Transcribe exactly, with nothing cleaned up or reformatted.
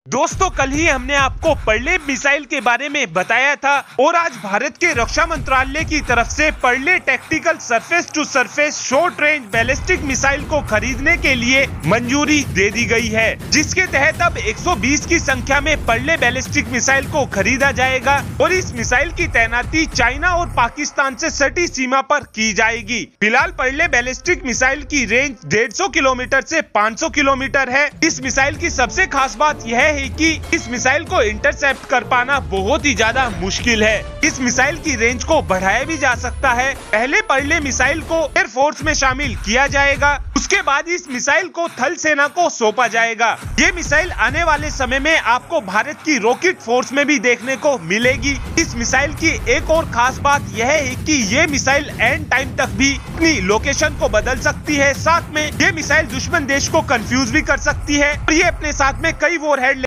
दोस्तों, कल ही हमने आपको पर्ले मिसाइल के बारे में बताया था और आज भारत के रक्षा मंत्रालय की तरफ से Pralay tactical surface to surface short range ballistic missile को खरीदने के लिए मंजूरी दे दी गई है, जिसके तहत अब एक सौ बीस की संख्या में पर्ले बैलिस्टिक मिसाइल को खरीदा जाएगा और इस मिसाइल की तैनाती चाइना और पाकिस्तान से सटी सीमा पर की जाएगी। फिलहाल पर्ले बैलिस्टिक मिसाइल की रेंज डेढ़ सौ किलोमीटर से पाँच सौ किलोमीटर है। इस मिसाइल की सबसे खास बात यह है कि इस मिसाइल को इंटरसेप्ट कर पाना बहुत ही ज्यादा मुश्किल है। इस मिसाइल की रेंज को बढ़ाया भी जा सकता है। पहले पर्ले मिसाइल को एयरफोर्स में शामिल किया जाएगा, उसके बाद इस मिसाइल को थल सेना को सौंपा जाएगा। ये मिसाइल आने वाले समय में आपको भारत की रॉकेट फोर्स में भी देखने को मिलेगी। इस मिसाइल की एक और खास बात यह है कि ये मिसाइल एंड टाइम तक भी अपनी लोकेशन को बदल सकती है। साथ में ये मिसाइल दुश्मन देश को कंफ्यूज भी कर सकती है और ये अपने साथ में कई वॉरहेड